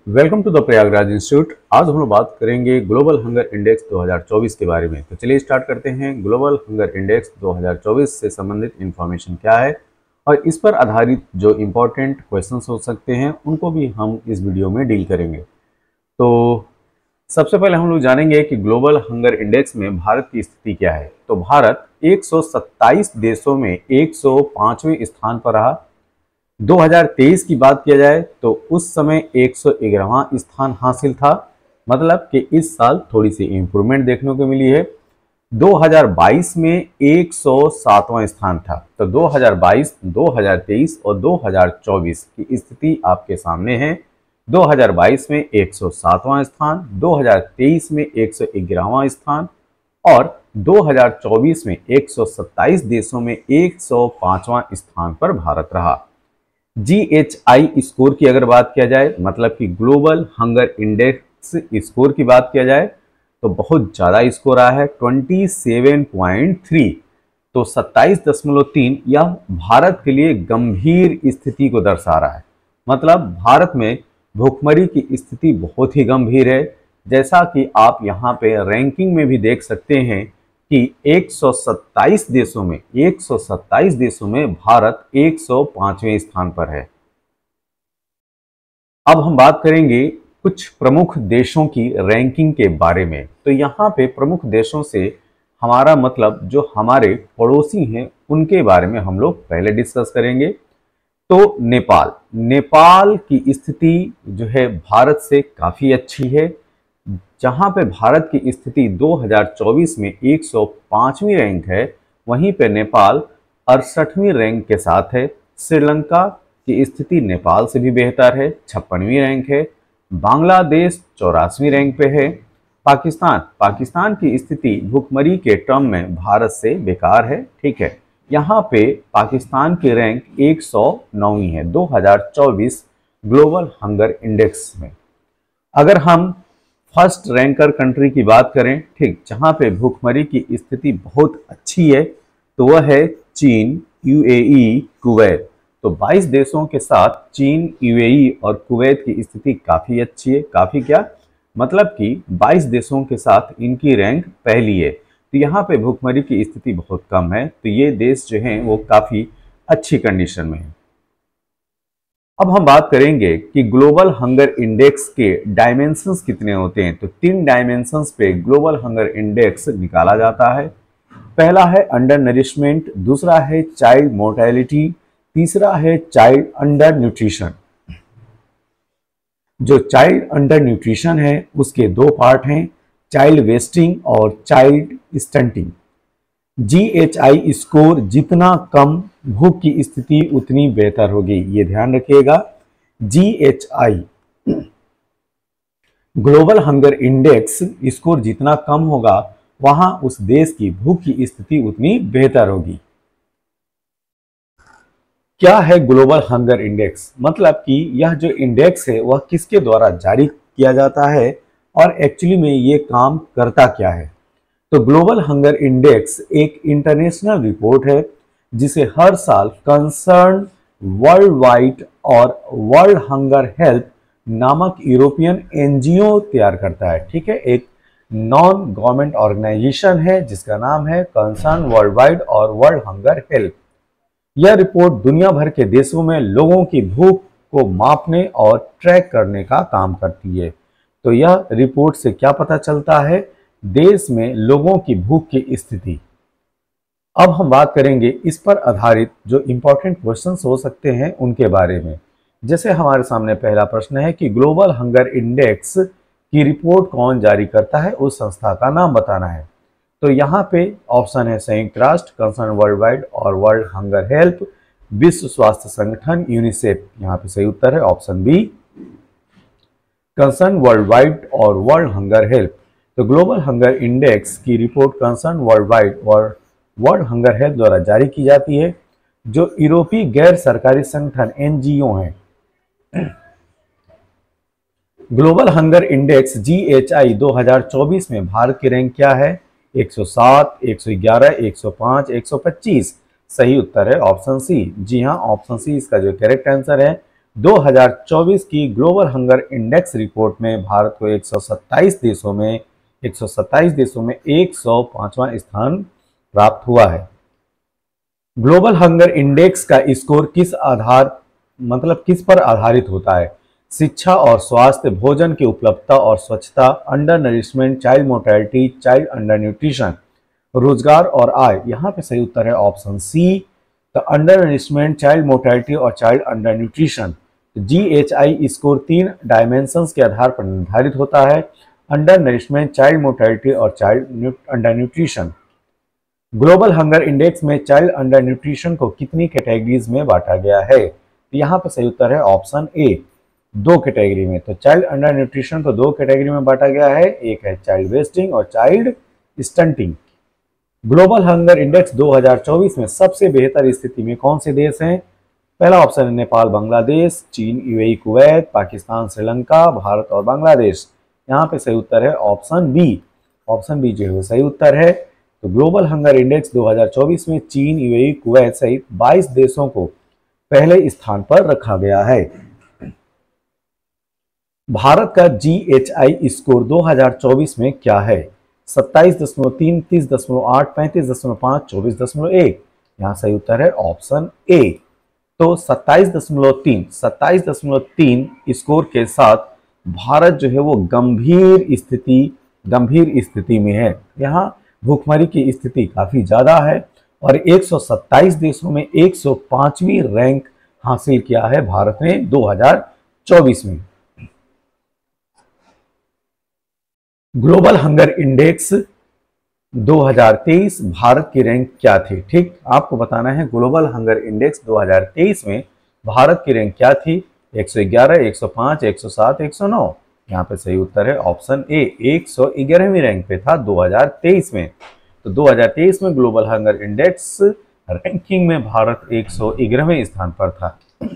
Welcome to the Prayagraj institute. आज हम लोग बात करेंगे ग्लोबल हंगर इंडेक्स 2024 के बारे में। तो चलिए स्टार्ट करते हैं। ग्लोबल हंगर इंडेक्स 2024 से संबंधित इंफॉर्मेशन क्या है और इस पर आधारित जो इम्पोर्टेंट क्वेश्चंस हो सकते हैं उनको भी हम इस वीडियो में डील करेंगे। तो सबसे पहले हम लोग जानेंगे कि ग्लोबल हंगर इंडेक्स में भारत की स्थिति क्या है। तो भारत 127 देशों में 105वें स्थान पर रहा। 2023 की बात किया जाए तो उस समय 111वां स्थान हासिल था, मतलब कि इस साल थोड़ी सी इंप्रूवमेंट देखने को मिली है। 2022 में 107वां स्थान था। तो 2022, 2023 और 2024 की स्थिति आपके सामने है। 2022 में 107वां स्थान, 2023 में 111वां स्थान और 2024 में 127 देशों में 105वां स्थान पर भारत रहा। GHI स्कोर की अगर बात किया जाए, मतलब कि ग्लोबल हंगर इंडेक्स स्कोर की बात किया जाए, तो बहुत ज़्यादा स्कोर आया है 27.3। तो 27.3 यह भारत के लिए गंभीर स्थिति को दर्शा रहा है। मतलब भारत में भूखमरी की स्थिति बहुत ही गंभीर है। जैसा कि आप यहाँ पे रैंकिंग में भी देख सकते हैं कि 127 देशों में भारत 105वें स्थान पर है। अब हम बात करेंगे कुछ प्रमुख देशों की रैंकिंग के बारे में। तो यहाँ पे प्रमुख देशों से हमारा मतलब जो हमारे पड़ोसी हैं उनके बारे में हम लोग पहले डिस्कस करेंगे। तो नेपाल की स्थिति जो है भारत से काफ़ी अच्छी है। जहां पे भारत की स्थिति 2024 में 105वीं रैंक है, वहीं पे नेपाल 68वीं रैंक के साथ है। श्रीलंका की स्थिति नेपाल से भी बेहतर है, 56वीं रैंक है। बांग्लादेश 84वीं रैंक पे है। पाकिस्तान की स्थिति भुखमरी के टर्म में भारत से बेकार है, ठीक है। यहाँ पे पाकिस्तान की रैंक 109वीं है 2024 ग्लोबल हंगर इंडेक्स में। अगर हम फर्स्ट रैंकर कंट्री की बात करें, ठीक, जहां पे भूखमरी की स्थिति बहुत अच्छी है, तो वह है चीन, यूएई, कुवैत। तो 22 देशों के साथ चीन, यूएई और कुवैत की स्थिति काफ़ी अच्छी है। काफ़ी क्या, मतलब कि 22 देशों के साथ इनकी रैंक पहली है। तो यहाँ पे भूखमरी की स्थिति बहुत कम है। तो ये देश जो हैं वो काफ़ी अच्छी कंडीशन में है। अब हम बात करेंगे कि ग्लोबल हंगर इंडेक्स के डायमेंशंस कितने होते हैं। तो 3 डायमेंशंस पे ग्लोबल हंगर इंडेक्स निकाला जाता है। पहला है अंडर नरिशमेंट, दूसरा है चाइल्ड मोर्टेलिटी, तीसरा है चाइल्ड अंडर न्यूट्रिशन। जो चाइल्ड अंडर न्यूट्रिशन है उसके 2 पार्ट हैं, चाइल्ड वेस्टिंग और चाइल्ड स्टंटिंग। GHI स्कोर जितना कम, भूख की स्थिति उतनी बेहतर होगी, ये ध्यान रखिएगा। GHI global hunger index score जितना कम होगा वहां उस देश की भूख की स्थिति उतनी बेहतर होगी। क्या है ग्लोबल हंगर इंडेक्स? मतलब कि यह जो इंडेक्स है वह किसके द्वारा जारी किया जाता है और एक्चुअली में ये काम करता क्या है। तो ग्लोबल हंगर इंडेक्स एक इंटरनेशनल रिपोर्ट है जिसे हर साल कंसर्न वर्ल्ड वाइड और वर्ल्ड हंगर हेल्प नामक यूरोपियन एनजीओ तैयार करता है, ठीक है। एक नॉन गवर्नमेंट ऑर्गेनाइजेशन है जिसका नाम है कंसर्न वर्ल्ड वाइड और वर्ल्ड हंगर हेल्प। यह रिपोर्ट दुनिया भर के देशों में लोगों की भूख को मापने और ट्रैक करने का काम करती है। तो यह रिपोर्ट से क्या पता चलता है, देश में लोगों की भूख की स्थिति। अब हम बात करेंगे इस पर आधारित जो इंपॉर्टेंट क्वेश्चंस हो सकते हैं उनके बारे में। जैसे हमारे सामने पहला प्रश्न है कि ग्लोबल हंगर इंडेक्स की रिपोर्ट कौन जारी करता है, उस संस्था का नाम बताना है। तो यहाँ पे ऑप्शन है संयुक्त राष्ट्र, कंसर्न वर्ल्ड वाइड और वर्ल्ड हंगर हेल्प, विश्व स्वास्थ्य संगठन, यूनिसेफ। यहाँ पे सही उत्तर है option B, Concern Worldwide और वर्ल्ड हंगर हेल्प। तो ग्लोबल हंगर इंडेक्स की रिपोर्ट कंसर्न वर्ल्ड वाइड और वर्ल्ड हंगर हेल्प द्वारा जारी की जाती है, जो यूरोपीय गैर सरकारी संगठन एनजीओ हैं। ग्लोबल हंगर इंडेक्स GHI 2024 में भारत की रैंक क्या है? 107, 111, 105, 125। सही उत्तर है ऑप्शन सी। जी हाँ, ऑप्शन सी इसका जो करेक्ट आंसर है 2024 की ग्लोबल हंगर इंडेक्स रिपोर्ट में भारत को 127 देशों में 105वां स्थान प्राप्त हुआ है। ग्लोबल हंगर इंडेक्स का स्कोर किस पर आधारित होता है? शिक्षा और स्वास्थ्य, भोजन की उपलब्धता और स्वच्छता, undernourishment, child mortality, child undernutrition, रोजगार और आय। यहाँ पे सही उत्तर है option C, the undernourishment, child mortality और child undernutrition. GHI score 3 dimensions के आधार पर निर्धारित होता है, अंडर नरिशमेंट, चाइल्ड मोर्टेलिटी और child undernutrition. Global hunger index में चाइल्ड अंडर न्यूट्रिशन को कितनी कैटेगरीज में बांटा गया है? यहाँ पर सही उत्तर है ऑप्शन ए, 2 कैटेगरी में। तो चाइल्ड अंडर न्यूट्रिशन को 2 कैटेगरी में बांटा गया है, एक है चाइल्ड वेस्टिंग और child stunting. Global hunger index 2024 में सबसे बेहतर स्थिति में कौन से देश हैं? पहला ऑप्शन है नेपाल, बांग्लादेश, चीन, UAE, कुवैत, पाकिस्तान, श्रीलंका, भारत और बांग्लादेश। यहाँ पे सही उत्तर है ऑप्शन बी। ऑप्शन बी जो है सही उत्तर है। तो ग्लोबल हंगर इंडेक्स 2024 में चीन, UAE, कुवैत सहित 22 देशों को पहले स्थान पर रखा गया है। भारत का GHI स्कोर 2024 में क्या है? 27.3, 30.8, 35.5, 24.1। यहाँ सही उत्तर है ऑप्शन ए। तो 27.3 स्कोर के साथ भारत जो है वो गंभीर स्थिति में है। यहाँ भूखमरी की स्थिति काफी ज्यादा है और 127 देशों में 105वीं रैंक हासिल किया है भारत ने 2024 में। ग्लोबल हंगर इंडेक्स 2023 भारत की रैंक क्या थी? ठीक, आपको बताना है ग्लोबल हंगर इंडेक्स 2023 में भारत की रैंक क्या थी? 111, 105, 107, 109। यहाँ पे सही उत्तर है ऑप्शन ए, 111वीं रैंक पे था 2023 में। तो 2023 में ग्लोबल हंगर इंडेक्स रैंकिंग में भारत 111वें स्थान पर था।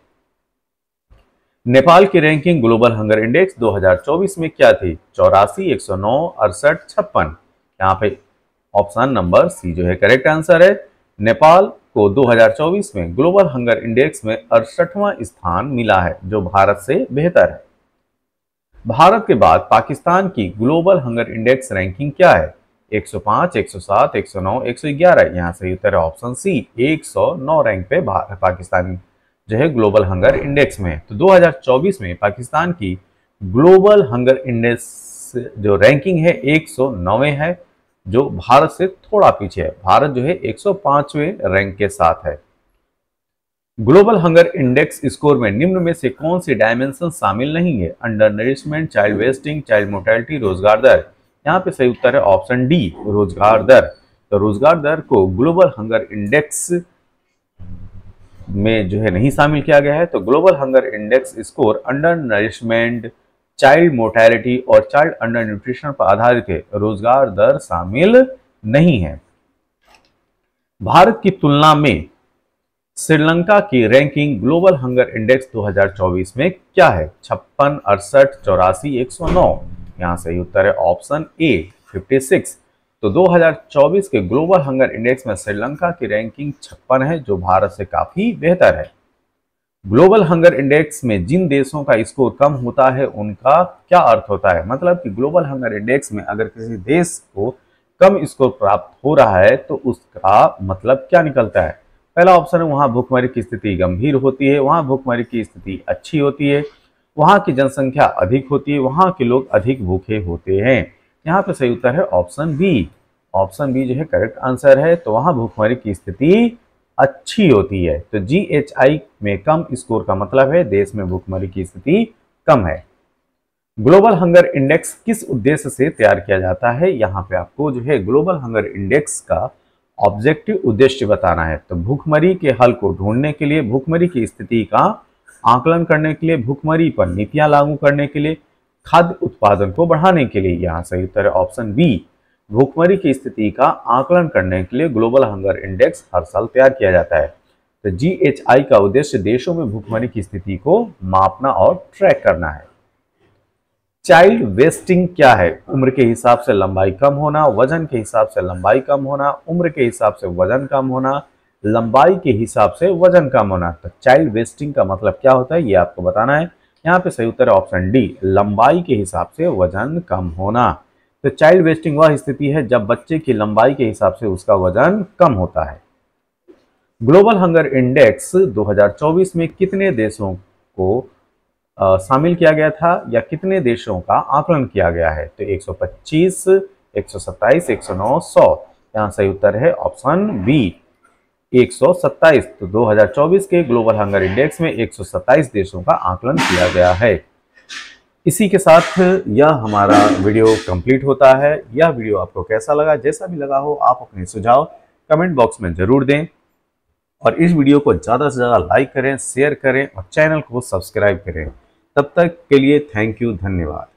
नेपाल की रैंकिंग ग्लोबल हंगर इंडेक्स 2024 में क्या थी? 84, 109, 68, 56। यहाँ पे ऑप्शन नंबर सी जो है करेक्ट आंसर है। नेपाल को 2024 में ग्लोबल हंगर इंडेक्स में 68वां स्थान मिला है, जो भारत से बेहतर है। भारत के बाद पाकिस्तान की ग्लोबल हंगर इंडेक्स रैंकिंग क्या है? 105, 107, 109, 111। यहाँ सही उत्तर है ऑप्शन सी, 109 रैंक पे पाकिस्तान जो है ग्लोबल हंगर इंडेक्स में। तो 2024 में पाकिस्तान की ग्लोबल हंगर इंडेक्स जो रैंकिंग है 109वें है, जो भारत से थोड़ा पीछे है। भारत जो है 105वें रैंक के साथ है। ग्लोबल हंगर इंडेक्स स्कोर में निम्न में से कौन सी डायमेंशन शामिल नहीं है? Undernourishment, child wasting, child mortality, रोजगार दर। यहाँ पे सही उत्तर है ऑप्शन डी, रोजगार दर। तो रोजगार दर को ग्लोबल हंगर इंडेक्स में जो है नहीं शामिल किया गया है। तो global hunger index score undernourishment, child mortality और चाइल्ड अंडर न्यूट्रिशन पर आधारित है, रोजगार दर शामिल नहीं है। भारत की तुलना में श्रीलंका की रैंकिंग ग्लोबल हंगर इंडेक्स 2024 में क्या है? 56, 68, 84, 109। यहाँ सही उत्तर है ऑप्शन ए, 56। तो 2024 के ग्लोबल हंगर इंडेक्स में श्रीलंका की रैंकिंग 56 है, जो भारत से काफी बेहतर है। ग्लोबल हंगर इंडेक्स में जिन देशों का स्कोर कम होता है उनका क्या अर्थ होता है? मतलब कि ग्लोबल हंगर इंडेक्स में अगर किसी देश को कम स्कोर प्राप्त हो रहा है तो उसका मतलब क्या निकलता है? पहला ऑप्शन है वहां भूखमरी की स्थिति गंभीर होती है, वहां भूखमरी की स्थिति अच्छी होती है, वहां की जनसंख्या अधिक होती है, वहां के लोग अधिक भूखे होते हैं। यहाँ पे सही उत्तर है ऑप्शन बी। ऑप्शन बी जो है करेक्ट आंसर है। तो वहां भूखमरी की स्थिति अच्छी होती है। तो GHI में कम स्कोर का मतलब है देश में भूखमरी की स्थिति कम है। ग्लोबल हंगर इंडेक्स किस उद्देश्य से तैयार किया जाता है? यहाँ पे आपको जो है ग्लोबल हंगर इंडेक्स का ऑब्जेक्टिव उद्देश्य बताना है। तो भूखमरी के हल को ढूंढने के लिए, भूखमरी की स्थिति का आकलन करने के लिए, भूखमरी पर नीतियां लागू करने के लिए, खाद्य उत्पादन को बढ़ाने के लिए। यहाँ सही उत्तर है ऑप्शन बी। भूखमरी की स्थिति का आकलन करने के लिए ग्लोबल हंगर इंडेक्स हर साल तैयार किया जाता है। तो GHI का उद्देश्य देशों में भूखमरी की स्थिति को मापना और ट्रैक करना है। चाइल्ड वेस्टिंग क्या है? उम्र के हिसाब से लंबाई कम होना, वजन के हिसाब से लंबाई कम होना, उम्र के हिसाब से वजन कम होना, लंबाई के हिसाब से वजन कम होना। तो चाइल्ड वेस्टिंग का मतलब क्या होता है ये आपको बताना है। यहाँ पे सही उत्तर है ऑप्शन डी, लंबाई के हिसाब से वजन कम होना। तो चाइल्ड वेस्टिंग वह स्थिति है जब बच्चे की लंबाई के हिसाब से उसका वजन कम होता है। ग्लोबल हंगर इंडेक्स 2024 में कितने देशों को शामिल किया गया था या कितने देशों का आकलन किया गया है? तो 125, 127, 109, 100। यहाँ सही उत्तर है ऑप्शन बी 127। तो 2024 के ग्लोबल हंगर इंडेक्स में 127 देशों का आकलन किया गया है। इसी के साथ यह हमारा वीडियो कंप्लीट होता है। यह वीडियो आपको कैसा लगा? जैसा भी लगा हो आप अपने सुझाव कमेंट बॉक्स में जरूर दें और इस वीडियो को ज़्यादा से ज़्यादा लाइक करें, शेयर करें और चैनल को सब्सक्राइब करें। तब तक के लिए थैंक यू, धन्यवाद।